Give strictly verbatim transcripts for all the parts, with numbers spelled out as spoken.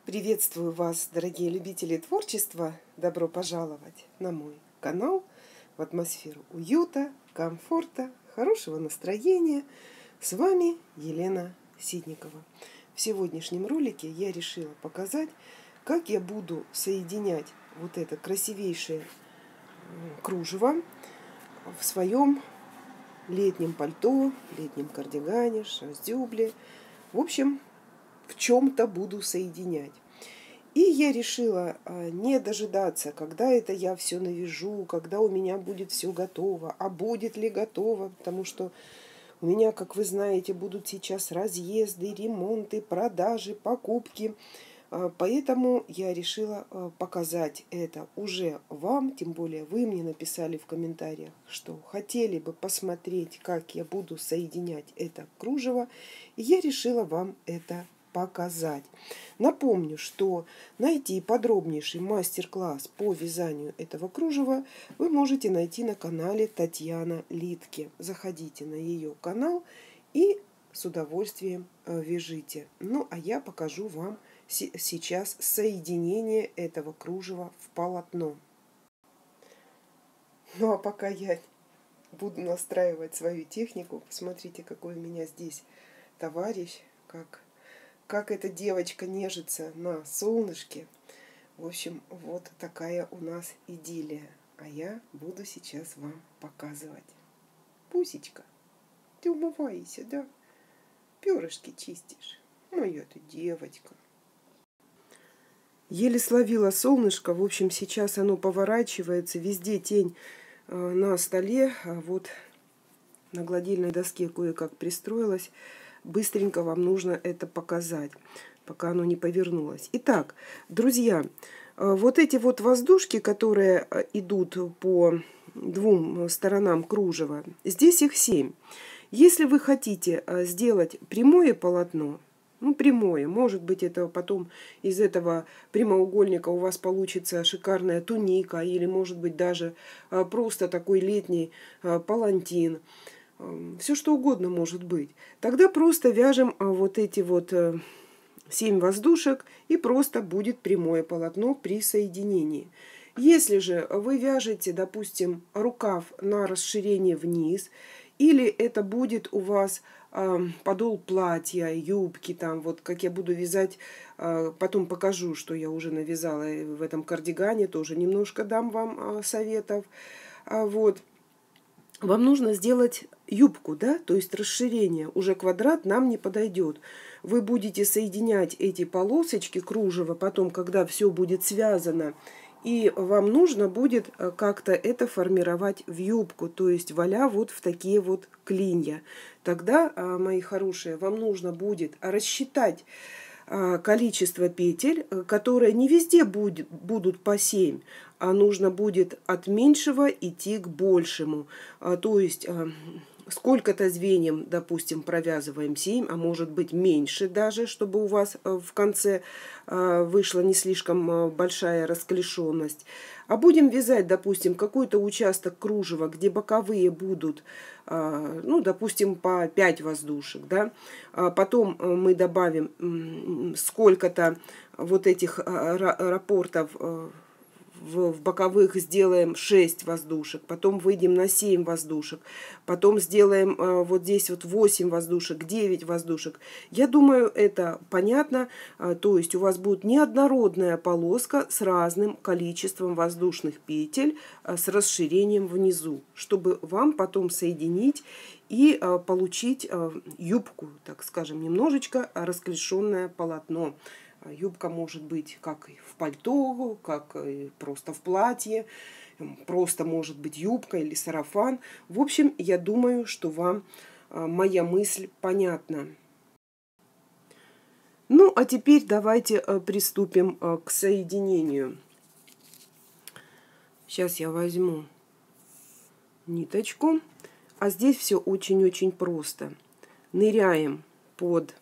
Приветствую вас, дорогие любители творчества! Добро пожаловать на мой канал в атмосферу уюта, комфорта, хорошего настроения. С вами Елена Ситникова. В сегодняшнем ролике я решила показать, как я буду соединять вот это красивейшее кружево в своем летнем пальто, летнем кардигане, шерстюбле. В общем, в чем-то буду соединять. И я решила не дожидаться, когда это я все навяжу, когда у меня будет все готово, а будет ли готово, потому что у меня, как вы знаете, будут сейчас разъезды, ремонты, продажи, покупки. Поэтому я решила показать это уже вам, тем более вы мне написали в комментариях, что хотели бы посмотреть, как я буду соединять это кружево, и я решила вам это показать. Напомню, что найти подробнейший мастер-класс по вязанию этого кружева вы можете найти на канале Татьяна Литке. Заходите на ее канал и с удовольствием вяжите. Ну, а я покажу вам сейчас соединение этого кружева в полотно. Ну, а пока я буду настраивать свою технику, посмотрите, какой у меня здесь товарищ, как Как эта девочка нежится на солнышке. В общем, вот такая у нас идиллия. А я буду сейчас вам показывать. Пусечка, ты умывайся, да? Перышки чистишь. Моя ты девочка. Еле словила солнышко. В общем, сейчас оно поворачивается. Везде тень на столе. А вот на гладильной доске кое-как пристроилась. Быстренько вам нужно это показать, пока оно не повернулось. Итак, друзья, вот эти вот воздушки, которые идут по двум сторонам кружева, здесь их семь. Если вы хотите сделать прямое полотно, ну, прямое, может быть, это потом из этого прямоугольника у вас получится шикарная туника, или, может быть, даже просто такой летний палантин. Все что угодно может быть. Тогда просто вяжем вот эти вот семь воздушек, и просто будет прямое полотно при соединении. Если же вы вяжете, допустим, рукав на расширение вниз, или это будет у вас подол платья, юбки, там, вот как я буду вязать, потом покажу, что я уже навязала в этом кардигане, тоже немножко дам вам советов. Вот. Вам нужно сделать юбку, да, то есть расширение. Уже квадрат нам не подойдет. Вы будете соединять эти полосочки кружева потом, когда все будет связано, и вам нужно будет как-то это формировать в юбку, то есть валя вот в такие вот клинья. Тогда, мои хорошие, вам нужно будет рассчитать количество петель, которые не везде будет, будут по семь, а нужно будет от меньшего идти к большему. То есть сколько-то звеньев, допустим, провязываем семь, а может быть меньше даже, чтобы у вас в конце вышла не слишком большая расклешенность. А будем вязать, допустим, какой-то участок кружева, где боковые будут, ну, допустим, по пять воздушек, да. Потом мы добавим сколько-то вот этих рапортов в боковых, сделаем шесть воздушек, потом выйдем на семь воздушек, потом сделаем вот здесь вот восемь воздушек, девять воздушек. Я думаю, это понятно. То есть у вас будет неоднородная полоска с разным количеством воздушных петель, с расширением внизу, чтобы вам потом соединить и получить юбку, так скажем, немножечко расклешенное полотно. Юбка может быть как в пальто, как просто в платье, просто может быть юбка или сарафан. В общем, я думаю, что вам моя мысль понятна. Ну, а теперь давайте приступим к соединению. Сейчас я возьму ниточку. А здесь все очень-очень просто. Ныряем под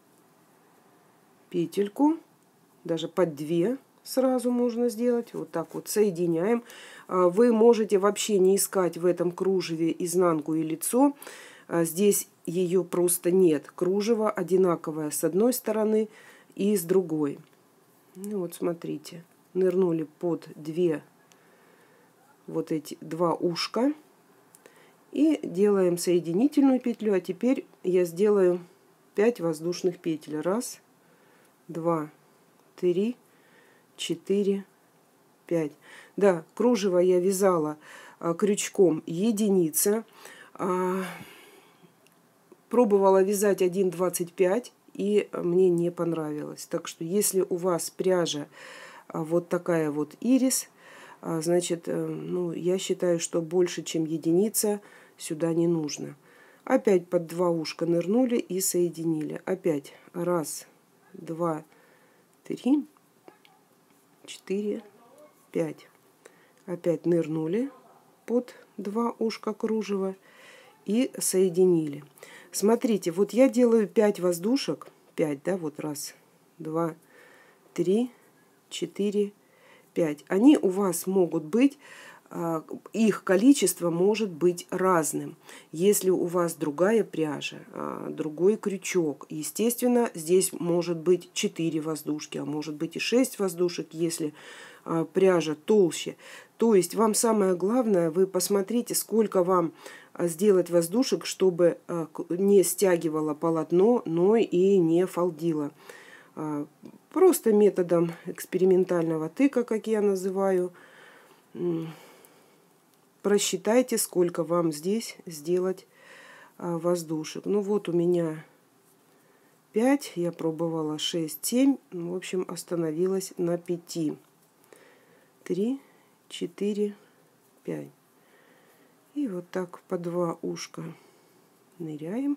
петельку, даже под две сразу можно сделать. Вот так вот соединяем. Вы можете вообще не искать в этом кружеве изнанку и лицо. Здесь ее просто нет. Кружево одинаковое с одной стороны и с другой. Ну вот смотрите, нырнули под две вот эти два ушка и делаем соединительную петлю. А теперь я сделаю пять воздушных петель. Раз, два, три, четыре, пять. Да, кружево я вязала а, крючком единица. А, пробовала вязать один двадцать пять, и мне не понравилось. Так что если у вас пряжа а, вот такая вот ирис, а, значит, ну, я считаю, что больше, чем единица, сюда не нужно. Опять под два ушка нырнули и соединили. Опять раз, два, три, четыре, пять. Опять нырнули под два ушка кружева и соединили. Смотрите, вот я делаю пять воздушек. пять, да, вот раз, два, три, четыре, пять. Они у вас могут быть, их количество может быть разным. Если у вас другая пряжа, другой крючок, естественно, здесь может быть четыре воздушки, а может быть и шесть воздушек, если пряжа толще. То есть вам самое главное, вы посмотрите, сколько вам сделать воздушек, чтобы не стягивало полотно, но и не фалдило. Просто методом экспериментального тыка, как я называю, просчитайте, сколько вам здесь сделать воздушек. Ну вот у меня пять, я пробовала шесть, семь, в общем остановилась на пяти. три, четыре, пять. И вот так по два ушка ныряем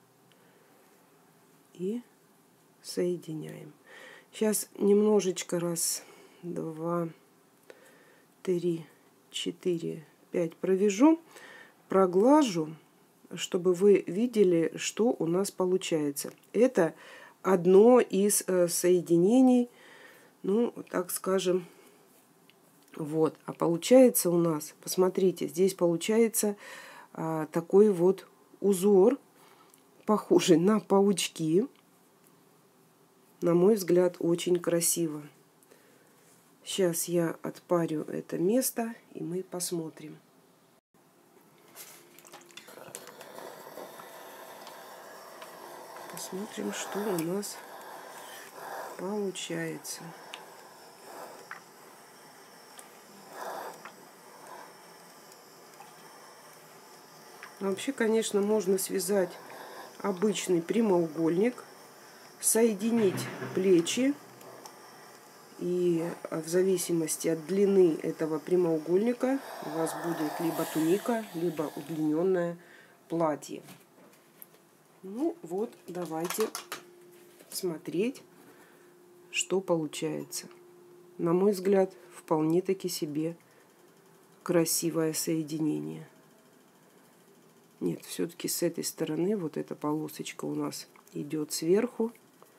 и соединяем. Сейчас немножечко раз, два, три, четыре, пять провяжу, проглажу, чтобы вы видели, что у нас получается. Это одно из э, соединений, ну, так скажем, вот. А получается у нас, посмотрите, здесь получается а, такой вот узор, похожий на паучки. На мой взгляд, очень красиво. Сейчас я отпарю это место, и мы посмотрим. Посмотрим, что у нас получается. Вообще, конечно, можно связать обычный прямоугольник, соединить плечи, и в зависимости от длины этого прямоугольника у вас будет либо туника, либо удлиненное платье. Ну вот, давайте смотреть, что получается. На мой взгляд, вполне-таки себе красивое соединение. Нет, все-таки с этой стороны вот эта полосочка у нас идет сверху.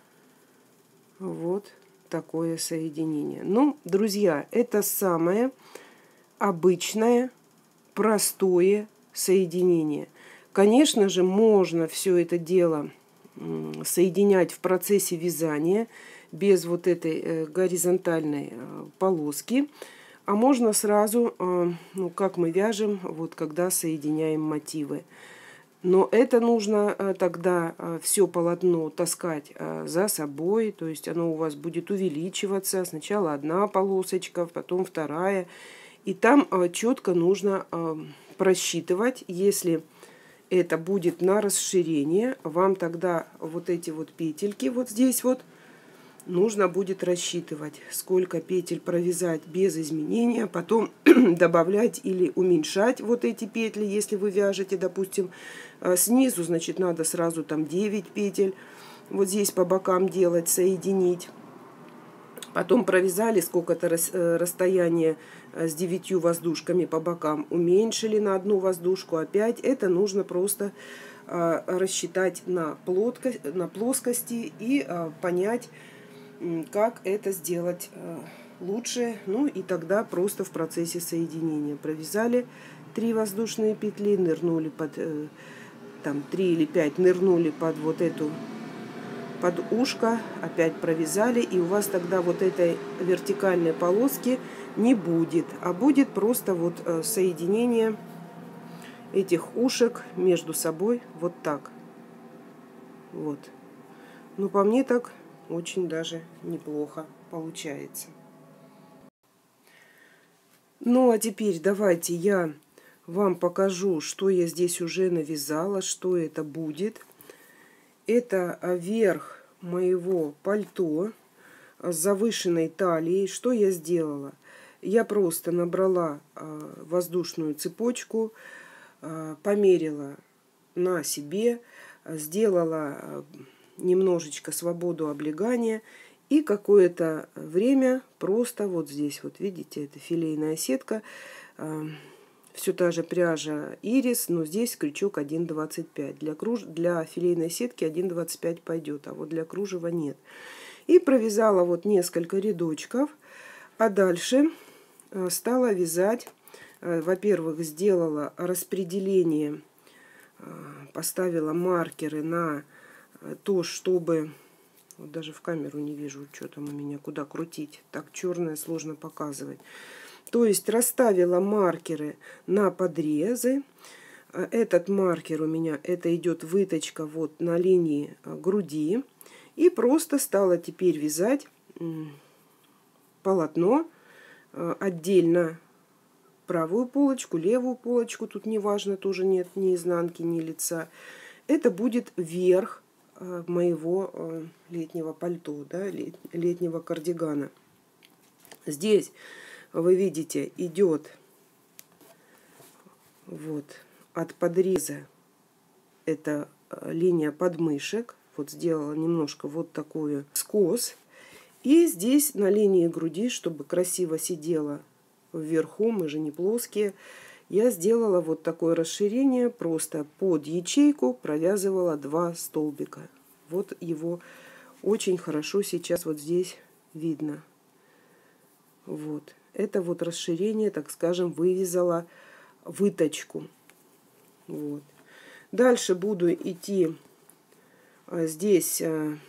Вот такое соединение. Ну, друзья, это самое обычное, простое соединение. Конечно же, можно все это дело соединять в процессе вязания без вот этой горизонтальной полоски. А можно сразу, ну, как мы вяжем, вот когда соединяем мотивы. Но это нужно тогда все полотно таскать за собой, то есть оно у вас будет увеличиваться. Сначала одна полосочка, потом вторая. И там четко нужно просчитывать, если это будет на расширение, вам тогда вот эти вот петельки вот здесь вот нужно будет рассчитывать, сколько петель провязать без изменения, потом добавлять или уменьшать вот эти петли, если вы вяжете, допустим, снизу, значит, надо сразу там девять петель, вот здесь по бокам делать, соединить. Потом провязали сколько-то расстояние с девятью воздушками по бокам, уменьшили на одну воздушку, опять это нужно просто рассчитать на плоскости и понять, как это сделать лучше. Ну и тогда просто в процессе соединения провязали три воздушные петли, нырнули под там три или пять, нырнули под вот эту под ушко опять провязали, и у вас тогда вот этой вертикальной полоски не будет, а будет просто вот соединение этих ушек между собой вот так. Вот. Ну, по мне так очень даже неплохо получается. Ну, а теперь давайте я вам покажу, что я здесь уже навязала, что это будет. Это верх моего пальто с завышенной талией. Что я сделала? Я просто набрала воздушную цепочку, померила на себе, сделала немножечко свободу облегания и какое-то время просто вот здесь, вот видите, это филейная сетка, все та же пряжа Ирис, но здесь крючок один двадцать пять. Для, круж... для филейной сетки один двадцать пять пойдет, а вот для кружева нет. И провязала вот несколько рядочков, а дальше стала вязать. Во-первых, сделала распределение, поставила маркеры на то, чтобы... Вот даже в камеру не вижу, что там у меня, куда крутить. Так черное сложно показывать. То есть расставила маркеры на подрезы. Этот маркер у меня, это идет выточка вот на линии груди. И просто стала теперь вязать полотно отдельно. Правую полочку, левую полочку, тут неважно, тоже нет ни изнанки, ни лица. Это будет верх моего летнего пальто, да, летнего кардигана. Здесь, вы видите, идет вот от подреза, это линия подмышек. Вот сделала немножко вот такой скос. И здесь на линии груди, чтобы красиво сидела вверху, мы же не плоские, я сделала вот такое расширение, просто под ячейку провязывала два столбика. Вот его очень хорошо сейчас вот здесь видно. Вот. Это вот расширение, так скажем, вывязала выточку. Вот. Дальше буду идти, здесь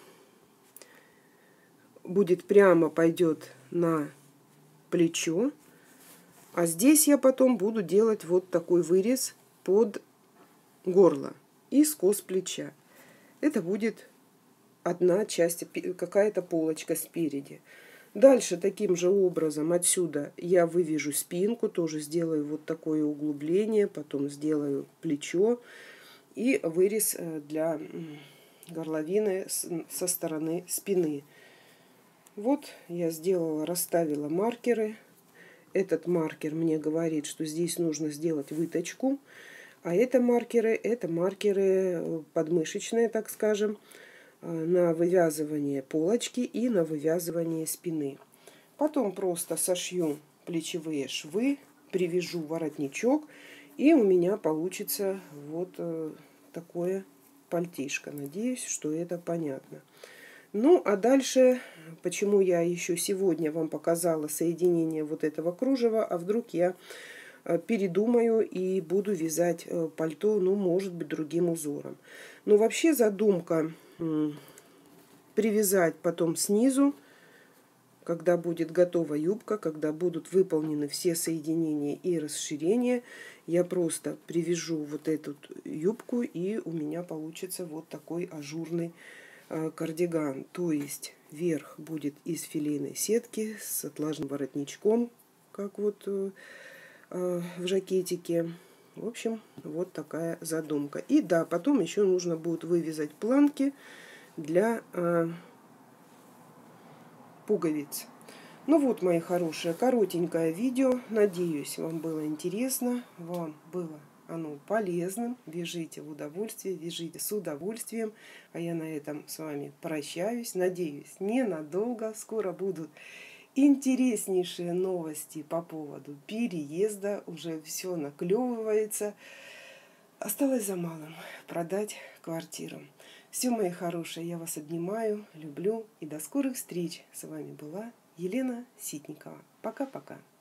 будет прямо, пойдет на плечо. А здесь я потом буду делать вот такой вырез под горло и скос плеча. Это будет одна часть, какая-то полочка спереди. Дальше таким же образом отсюда я вывяжу спинку, тоже сделаю вот такое углубление, потом сделаю плечо и вырез для горловины со стороны спины. Вот я сделала, расставила маркеры. Этот маркер мне говорит, что здесь нужно сделать выточку, а это маркеры, это маркеры подмышечные, так скажем, на вывязывание полочки и на вывязывание спины. Потом просто сошью плечевые швы, привяжу воротничок, и у меня получится вот такое пальтишко. Надеюсь, что это понятно. Ну, а дальше, почему я еще сегодня вам показала соединение вот этого кружева, а вдруг я передумаю и буду вязать пальто, ну, может быть, другим узором. Но вообще задумка привязать потом снизу, когда будет готова юбка, когда будут выполнены все соединения и расширения, я просто привяжу вот эту юбку, и у меня получится вот такой ажурный кардиган. То есть верх будет из филейной сетки с отложным воротничком, как вот э, в жакетике. В общем, вот такая задумка. И да, потом еще нужно будет вывязать планки для э, пуговиц. Ну вот, мои хорошие, коротенькое видео. Надеюсь, вам было интересно, вам было оно полезным. Вяжите в удовольствие, вяжите с удовольствием. А я на этом с вами прощаюсь. Надеюсь, ненадолго. Скоро будут интереснейшие новости по поводу переезда. Уже все наклевывается. Осталось за малым — продать квартиру. Все, мои хорошие, я вас обнимаю, люблю. И до скорых встреч. С вами была Елена Ситникова. Пока-пока.